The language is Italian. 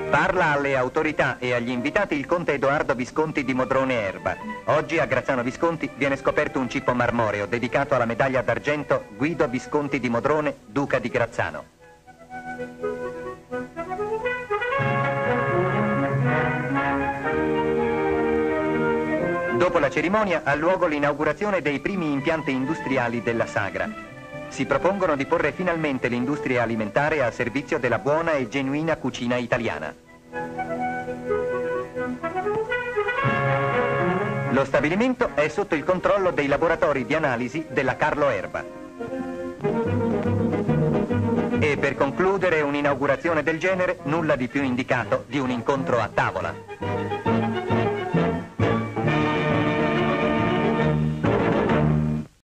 Parla alle autorità e agli invitati il conte Edoardo Visconti di Modrone Erba. Oggi a Grazzano Visconti viene scoperto un cippo marmoreo dedicato alla medaglia d'argento Guido Visconti di Modrone, duca di Grazzano. Dopo la cerimonia ha luogo l'inaugurazione dei primi impianti industriali della Sagra. Si propongono di porre finalmente l'industria alimentare al servizio della buona e genuina cucina italiana. Lo stabilimento è sotto il controllo dei laboratori di analisi della Carlo Erba. E per concludere un'inaugurazione del genere, nulla di più indicato di un incontro a tavola.